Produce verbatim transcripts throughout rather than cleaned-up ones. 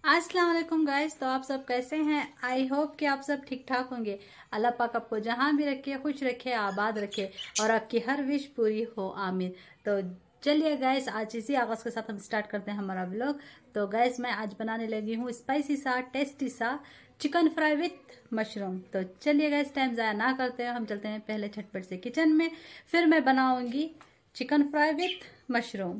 अस्सलाम वालेकुम गाइस। तो आप सब कैसे हैं? आई होप कि आप सब ठीक ठाक होंगे। अल्लाह पाक आपको जहां भी रखे खुश रखे, आबाद रखे और आपकी हर विश पूरी हो, आमीन। तो चलिए गाइस, आज इसी आगाज के साथ हम स्टार्ट करते हैं हमारा व्लॉग। तो गाइस, मैं आज बनाने लगी हूँ स्पाइसी सा टेस्टी सा चिकन फ्राई विथ मशरूम। तो चलिए गाइस, टाइम ज़ाया ना करते हैं, हम चलते हैं पहले झटपट से किचन में, फिर मैं बनाऊंगी चिकन फ्राई विथ मशरूम।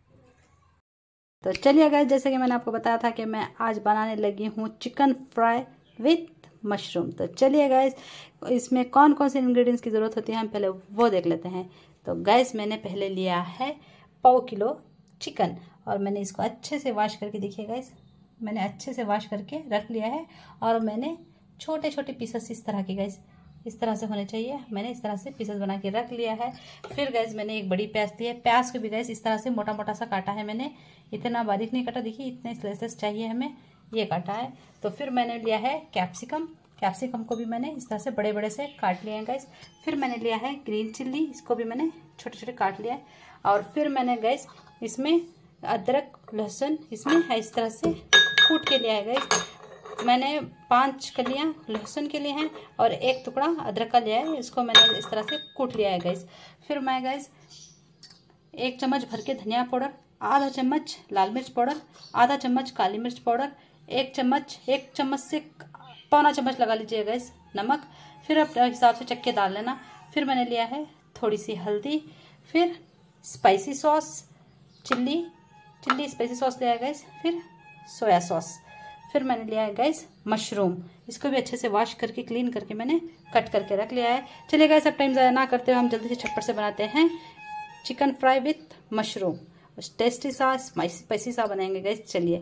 तो चलिए गाइस, जैसे कि मैंने आपको बताया था कि मैं आज बनाने लगी हूँ चिकन फ्राई विथ मशरूम। तो चलिए गाइस, इसमें कौन कौन से इंग्रेडिएंट्स की ज़रूरत होती है हम पहले वो देख लेते हैं। तो गाइस, मैंने पहले लिया है पाव किलो चिकन और मैंने इसको अच्छे से वॉश करके, देखिए गाइस, मैंने अच्छे से वॉश करके रख लिया है और मैंने छोटे छोटे पीसेस इस तरह के, गाइस इस तरह से होने चाहिए, मैंने इस तरह से पीसेस बना के रख लिया है। फिर गैस मैंने एक बड़ी प्याज ली है, प्याज को भी गैस इस तरह से मोटा मोटा सा काटा है मैंने, इतना बारीक नहीं काटा, देखिए इतने स्लाइसेस चाहिए हमें, ये काटा है। तो फिर मैंने लिया है कैप्सिकम, कैप्सिकम को भी मैंने इस तरह से बड़े बड़े से काट लिए हैं गैस। फिर मैंने लिया है ग्रीन चिल्ली, इसको भी मैंने छोटे छोटे काट लिया है। और फिर मैंने गैस इसमें अदरक लहसुन इसमें है इस तरह से कूट के लिया है गैस। मैंने पांच कलियां लहसुन के लिए हैं और एक टुकड़ा अदरक का लिया है, इसको मैंने इस तरह से कूट लिया है गैस। फिर मैं गैस एक चम्मच भर के धनिया पाउडर, आधा चम्मच लाल मिर्च पाउडर, आधा चम्मच काली मिर्च पाउडर, एक चम्मच एक चम्मच से पौना चम्मच लगा लीजिए गैस नमक। फिर अपने हिसाब से चक्के डाल लेना। फिर मैंने लिया है थोड़ी सी हल्दी, फिर spicy sauce, chilli chilli spicy sauce लिया है गैस, फिर सोया सॉस। फिर मैंने लिया है गैस मशरूम, इसको भी अच्छे से वॉश करके क्लीन करके मैंने कट करके रख लिया है। चलिए गैस, अब टाइम ज़्यादा ना करते हुए हम जल्दी से झटपट से बनाते हैं chicken fry with mushroom. Tasty सा स्पाइसी सा बनाएंगे गैस। चलिए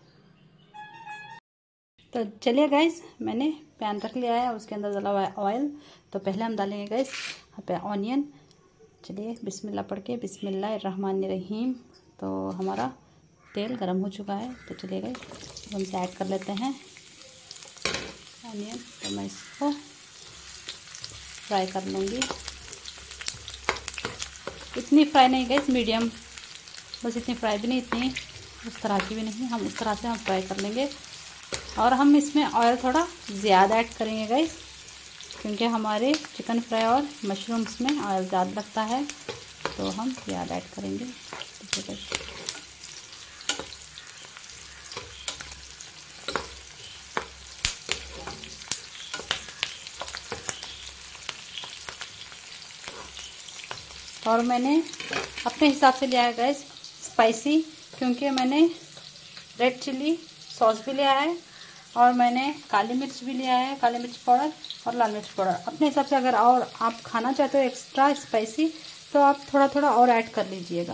तो चलिए गैस, मैंने पैन रख लिया है और उसके अंदर डाला हुआ है ऑयल। तो पहले हम डालेंगे गैस यहाँ पे ऑनियन। चलिए बिस्मिल्लाह पढ़ के, बिस्मिल्लाह रहमान रहीम। तो हमारा तेल गरम हो चुका है, तो चलिए गाइस हम से ऐड कर लेते हैं ऑनियन। तो मैं इसको फ्राई कर लूँगी, इतनी फ्राई नहीं गाइस, मीडियम, बस इतनी फ्राई भी नहीं, इतनी उस तरह की भी नहीं, हम उस तरह से हम फ्राई कर लेंगे। और हम इसमें ऑयल थोड़ा ज़्यादा ऐड करेंगे गाइस, क्योंकि हमारे चिकन फ्राई और मशरूम्स में ऑयल ज़्यादा लगता है, तो हम ज़्यादा ऐड करेंगे। और मैंने अपने हिसाब से लिया है गैस स्पाइसी, क्योंकि मैंने रेड चिल्ली सॉस भी लिया है और मैंने काली मिर्च भी लिया है, काली मिर्च पाउडर और लाल मिर्च पाउडर। अपने हिसाब से अगर और आप खाना चाहते हो एक्स्ट्रा स्पाइसी, तो आप थोड़ा थोड़ा और ऐड कर लीजिएगा।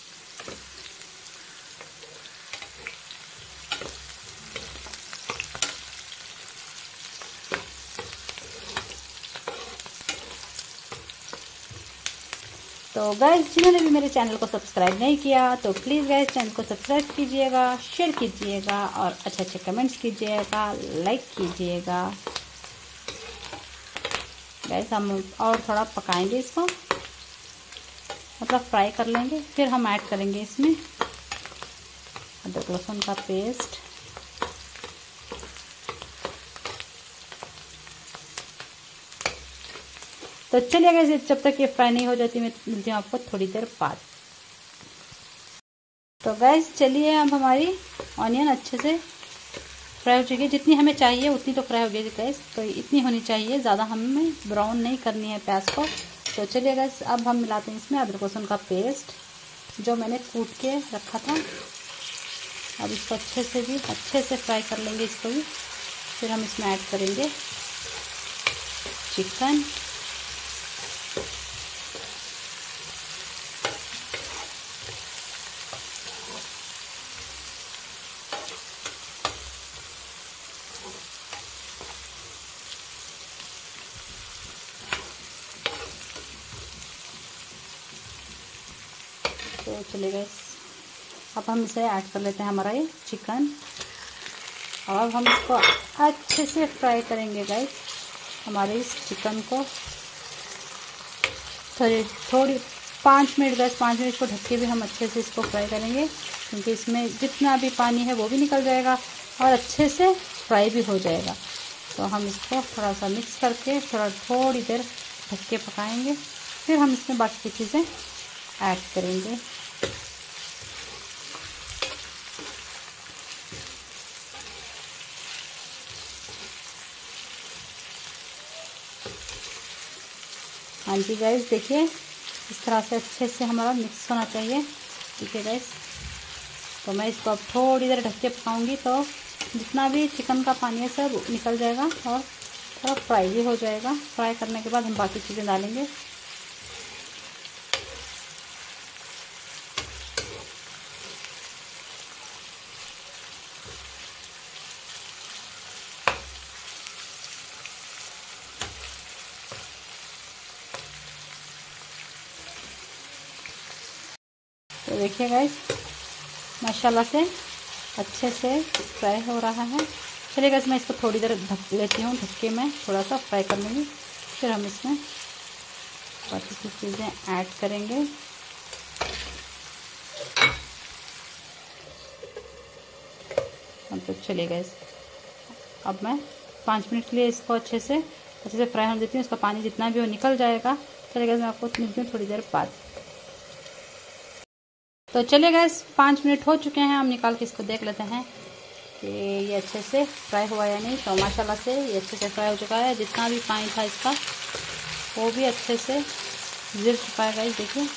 तो गाइस, जिन्होंने भी मेरे चैनल को सब्सक्राइब नहीं किया तो प्लीज़ गाइस चैनल को सब्सक्राइब कीजिएगा, शेयर कीजिएगा और अच्छे अच्छे कमेंट्स कीजिएगा, लाइक कीजिएगा। गाइस, हम और थोड़ा पकाएंगे इसको, मतलब फ्राई कर लेंगे। फिर हम ऐड करेंगे इसमें अदरक लहसुन का पेस्ट, तो चलिए गाइस, जब तक ये फ्राई नहीं हो जाती मैं मिलती हूँ आपको थोड़ी देर बाद। तो गाइस चलिए, अब हमारी ऑनियन अच्छे से फ्राई हो चुकी है, जितनी हमें चाहिए उतनी तो फ्राई हो गई गाइस, तो इतनी होनी चाहिए, ज़्यादा हमें ब्राउन नहीं करनी है प्याज को। तो चलिए गाइस, अब हम मिलाते हैं इसमें अदरक लहसुन का पेस्ट जो मैंने कूट के रखा था। अब इसको अच्छे से भी अच्छे से फ्राई कर लेंगे इसको भी। फिर हम इसमें ऐड करेंगे चिकन, तो चलिए गाइस, अब हम इसे ऐड कर लेते हैं हमारा ये चिकन। और अब हम इसको अच्छे से फ्राई करेंगे गाइस, हमारे इस चिकन को थोड़ी थोड़ी पाँच मिनट गैस पाँच मिनट को ढक के भी हम अच्छे से इसको फ्राई करेंगे, क्योंकि इसमें जितना भी पानी है वो भी निकल जाएगा। और अच्छे से फ्राई भी हो जाएगा। तो हम इसको थोड़ा सा मिक्स करके थोड़ा थोड़ी देर ढक के पकाएंगे, फिर हम इसमें बाकी की चीज़ें ऐड करेंगे। हाँ जी गाइस, देखिए इस तरह से अच्छे से हमारा मिक्स होना चाहिए। ठीक है गाइस, तो मैं इसको अब थोड़ी देर ढक के पकाऊंगी, तो जितना भी चिकन का पानी है सब निकल जाएगा और थोड़ा फ्राई भी हो जाएगा। फ्राई करने के बाद हम बाकी चीज़ें डालेंगे। तो देखिए गाइस, माशाल्लाह से अच्छे से फ्राई हो रहा है। चलिए गाइस, मैं इसको थोड़ी देर ढक लेती हूँ, ढक के मैं थोड़ा सा फ्राई कर लूँगी, फिर हम इसमें बाकी की चीज़ें ऐड करेंगे। तो चलिए गाइस, अब मैं पाँच मिनट के लिए इसको अच्छे से अच्छे से फ्राई होने देती हूँ। इसका पानी जितना भी हो निकल जाएगा। चलिए गाइस, मैं आपको मिलती हूँ थोड़ी देर बाद। तो चलिए गाइस, पाँच मिनट हो चुके हैं, हम निकाल के इसको देख लेते हैं कि ये अच्छे से फ्राई हुआ या नहीं। तो माशाल्लाह से ये अच्छे से फ्राई हो चुका है। जितना भी पानी था इसका वो भी अच्छे से गिर चुका है गाइस। देखिए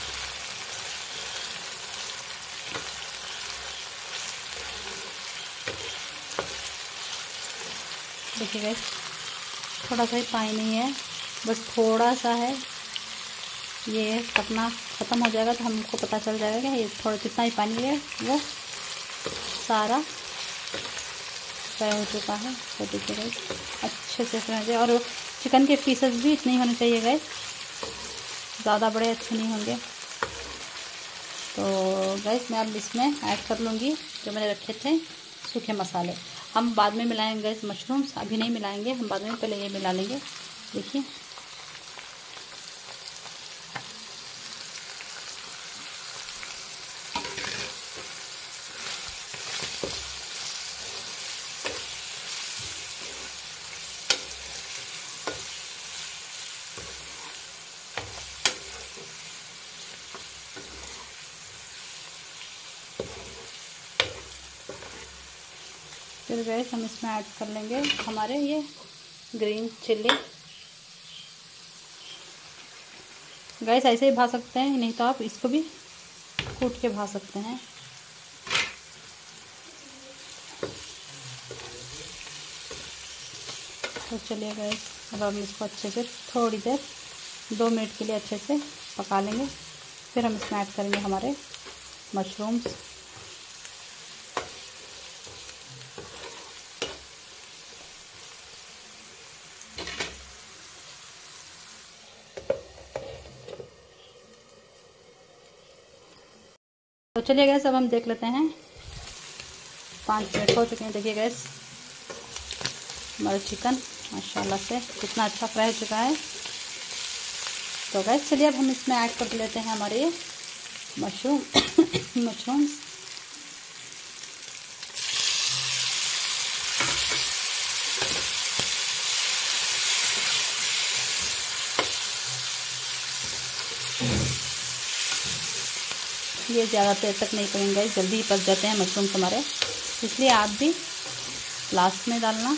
देखिए गाइस, थोड़ा सा ही पानी नहीं है, बस थोड़ा सा है। ये पकना ख़त्म हो जाएगा तो हमको पता चल जाएगा कि ये थोड़ा जितना ही पानी है वो सारा फ्राई हो चुका है। तो देखिए गाइस, अच्छे से फ्राई हो जाए। और चिकन के पीसेस भी इतने ही होने चाहिए गाइस, ज़्यादा बड़े अच्छे नहीं होंगे। तो गाइस, मैं अब इसमें ऐड कर लूँगी जो मैंने रखे थे सूखे मसाले। हम बाद में मिलाएंगे गाइस मशरूम्स, अभी नहीं मिलाएंगे, हम बाद में पहले ये मिला लेंगे। देखिए फिर गैस हम इसमें ऐड कर लेंगे हमारे ये ग्रीन चिल्ली। गैस ऐसे ही भा सकते हैं, नहीं तो आप इसको भी कूट के भा सकते हैं। तो चलिए गैस, अब हम इसको अच्छे से थोड़ी देर दो मिनट के लिए अच्छे से पका लेंगे, फिर हम इसमें ऐड करेंगे हमारे मशरूम्स। तो चलिए गैस, अब हम देख लेते हैं। पाँच मिनट हो चुके हैं। देखिए गैस, हमारा चिकन माशाल्लाह से कितना अच्छा फ्राई हो चुका है। तो गैस चलिए, अब हम इसमें ऐड कर लेते हैं हमारे मशरूम मशरूम्स। ये ज़्यादा देर तक नहीं पकेंगे, जल्दी ही पक जाते हैं मशरूम्स हमारे, इसलिए आप भी लास्ट में डालना।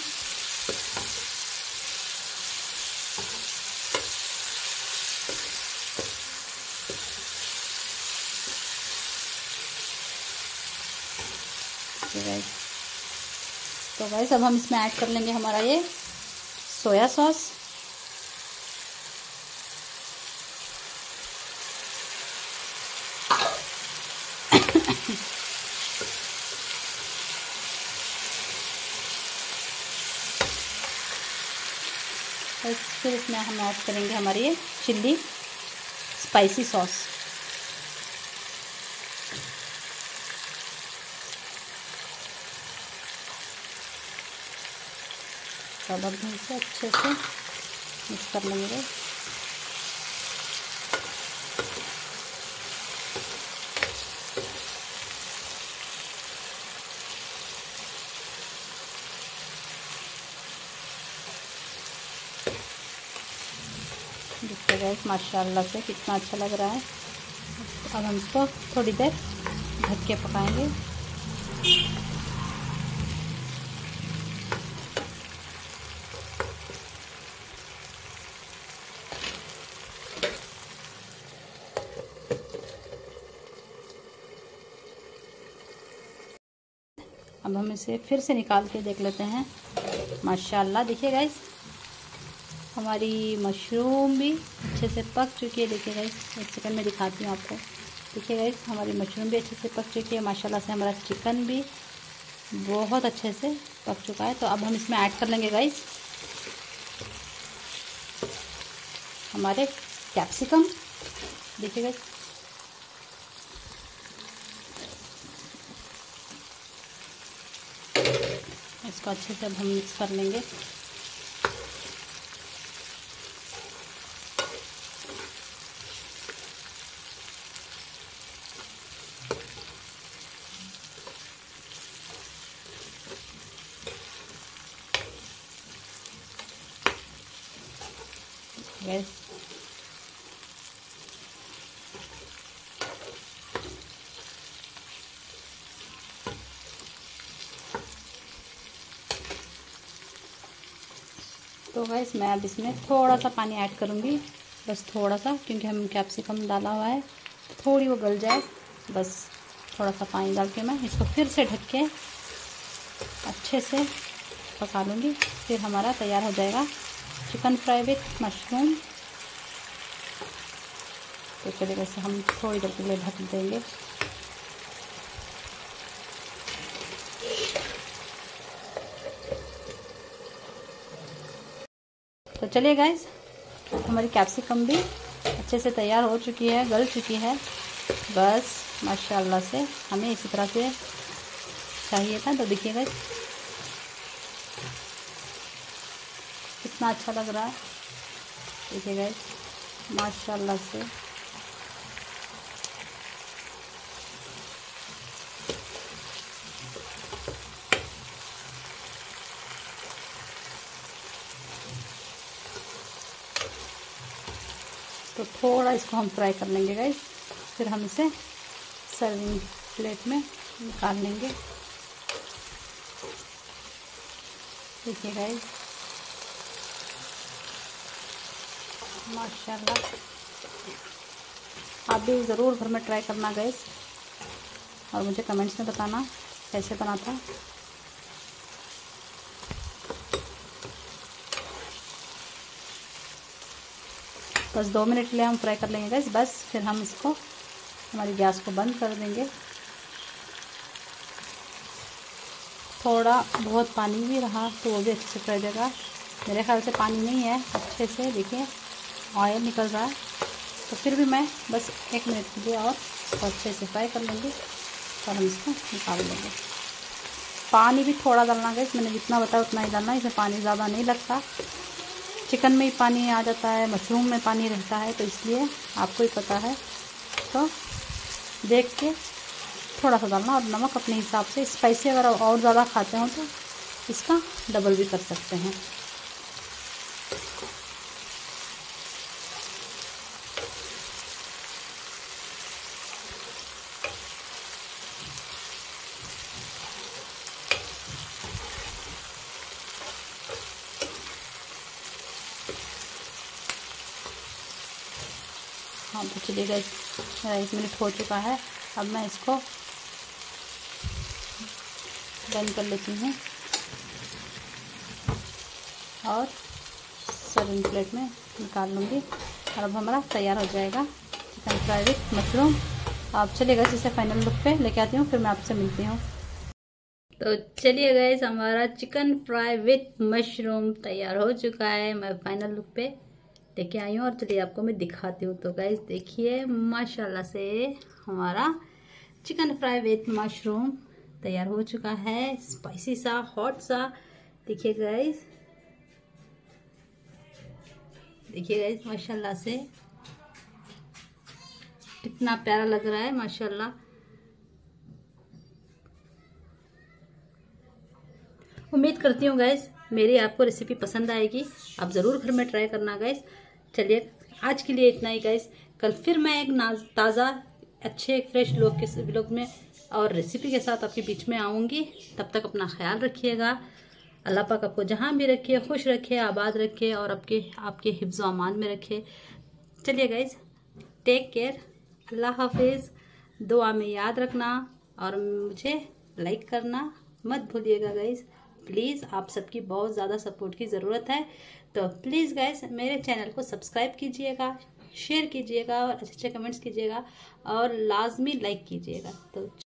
तो गाइस, अब हम इसमें ऐड कर लेंगे हमारा ये सोया सॉस। फिर इसमें हम ऐड करेंगे हमारी ये चिल्ली स्पाइसी सॉस। सब अब इसे अच्छे से मिक्स कर लेंगे। देखिए गाइस माशाल्लाह से कितना अच्छा लग रहा है। अब हम इसको थोड़ी देर ढक के पकाएंगे। अब हम इसे फिर से निकाल के देख लेते हैं। माशाल्लाह देखिए गाइस हमारी मशरूम भी अच्छे से पक चुकी है। देखिए गाइस एक सेकंड में दिखाती हूँ आपको। देखिए गाइस हमारी मशरूम भी अच्छे से पक चुकी है। माशाल्लाह से हमारा चिकन भी बहुत अच्छे से पक चुका है। तो अब हम इसमें ऐड कर लेंगे गाइस हमारे कैप्सिकम। देखिए गाइस इसको अच्छे से अब हम मिक्स कर लेंगे। गैस तो गैस मैं अब इसमें थोड़ा सा पानी ऐड करूँगी, बस थोड़ा सा, क्योंकि हम कैप्सिकम डाला हुआ है थोड़ी वो गल जाए। बस थोड़ा सा पानी डाल के मैं इसको फिर से ढक के अच्छे से पका लूँगी। फिर हमारा तैयार हो जाएगा चिकन फ्राई विथ मशरूम। तो चलिए वैसे हम थोड़ी देर के लिए ढक देंगे। तो चलिए गाइस हमारी कैप्सिकम भी अच्छे से तैयार हो चुकी है, गल चुकी है। बस माशाल्लाह से हमें इसी तरह से चाहिए था। तो देखिए गाइस कितना अच्छा लग रहा है। देखिए गाइस माशाल्लाह से तो थोड़ा इसको हम फ्राई कर लेंगे गाइस। फिर हम इसे सर्विंग प्लेट में निकाल लेंगे। देखिए गाइस माशाल्लाह आप भी ज़रूर घर में ट्राई करना गाइस और मुझे कमेंट्स में बताना कैसे बना था। बस दो मिनट के लिए हम फ्राई कर लेंगे गाइस। बस फिर हम इसको हमारी गैस को बंद कर देंगे। थोड़ा बहुत पानी भी रहा तो वो भी अच्छे से कर देगा। मेरे ख्याल से पानी नहीं है, अच्छे से देखिए ऑयल निकल रहा है। तो फिर भी मैं बस एक मिनट के लिए और अच्छे से फ्राई कर लूँगी और हम इसको निकाल लेंगे। पानी भी थोड़ा डालना गाइस, मैंने जितना बताया उतना ही डालना, इसमें पानी ज़्यादा नहीं लगता। चिकन में ही पानी आ जाता है, मशरूम में पानी रहता है, तो इसलिए आपको ही पता है। तो देख के थोड़ा सा डालना और नमक अपने हिसाब से। स्पाइसी अगर और ज़्यादा खाते हो तो इसका डबल भी कर सकते हैं। हाँ तो चलिए गाइस मेरा एक मिनट हो चुका है। अब मैं इसको बंद कर लेती हूँ और सर्विंग प्लेट में निकाल लूँगी। और अब हमारा तैयार हो जाएगा चिकन फ्राई विथ मशरूम। आप चलिए गाइस इसे फाइनल लुक पे लेके आती हूँ, फिर मैं आपसे मिलती हूँ। तो चलिए गाइस हमारा चिकन फ्राई विथ मशरूम तैयार हो चुका है। मैं फाइनल लुक पे लेके आई हूँ और चलिए आपको मैं दिखाती हूँ। तो गाइस देखिए माशाल्लाह से हमारा चिकन फ्राई विथ मशरूम तैयार हो चुका है। स्पाइसी सा, हॉट सा। देखिए गाइस, देखिए गाइस माशाल्लाह से कितना प्यारा लग रहा है माशाल्लाह। उम्मीद करती हूँ गाइस मेरी आपको रेसिपी पसंद आएगी। आप ज़रूर घर में ट्राई करना गाइस। चलिए आज के लिए इतना ही गाइस। कल फिर मैं एक ताज़ा अच्छे एक फ्रेश लोग के व्लॉग में और रेसिपी के साथ आपके बीच में आऊँगी। तब तक अपना ख्याल रखिएगा। अल्लाह पाक आपको जहाँ भी रखे, खुश रखे, आबाद रखे और आपके आपके हिफ्ज़ अमान में रखे। चलिए गाइज, टेक केयर, अल्लाह हाफिज़। दुआ में याद रखना और मुझे लाइक करना मत भूलिएगा गाइज। प्लीज़, आप सबकी बहुत ज़्यादा सपोर्ट की ज़रूरत है। तो प्लीज़ गाइज मेरे चैनल को सब्सक्राइब कीजिएगा, शेयर कीजिएगा और अच्छे अच्छे कमेंट्स कीजिएगा और लाजमी लाइक कीजिएगा। तो